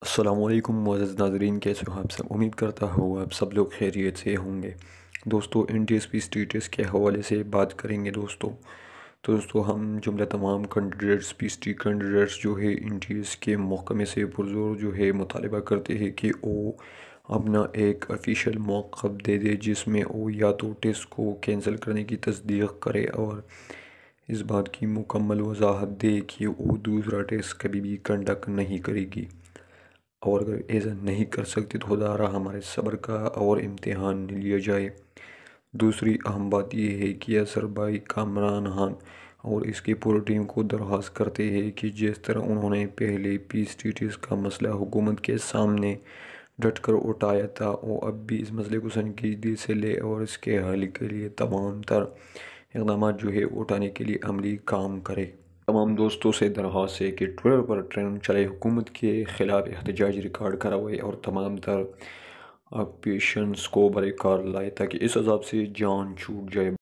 السلام علیکم معزز ناظرین، کیسے ہو آپ سب؟ امید کرتا ہوں آپ سب لوگ خیریت سے ہوں گے۔ دوستو N T S P status کے حوالے سے بات کریں گے دوستو ہم جملہ تمام candidates P S T candidates جو ہے این ٹی ایس کے محکمے سے پرزور جو ہے مطالبہ کرتے ہیں کہ وہ اپنا ایک آفیشیل موقف دے دے جس میں وہ یا تو ٹیسٹ کو کینسل کرنے کی تصدیق کرے اور اس بات کی مکمل وضاحت دے کہ وہ دوسرا ٹیسٹ کبھی بھی کنڈکٹ نہیں کرے گی، اور اگر ایسا نہیں کر سکتے تو خدا ہمارے صبر کا اور امتحان نہ لیا جائے۔ دوسری اہم بات یہ ہے کہ اظہر بھائی کامران خان اور اس کی پوری ٹیم کو درخواست کرتے ہیں کہ جس طرح انہوں نے پہلے پی اسٹیٹس کا مسئلہ حکومت کے سامنے ڈٹ کر اٹھایا تھا، وہ اب بھی اس مسئلے کو سنجیدگی سے لے اور اس کے حل کے لیے تمام تر اقدامات جو ہے اٹھانے کے لیے عملی کام کرے۔ تمام دوستوں سے درخواست ہے کہ ٹویٹر پر ٹرینڈ چلے، حکومت کے خلاف احتجاج ریکارڈ کروائے اور تمام تر پیشنٹس کو برقرار لائے تاکہ اس عذاب سے جان چھوٹ جائے۔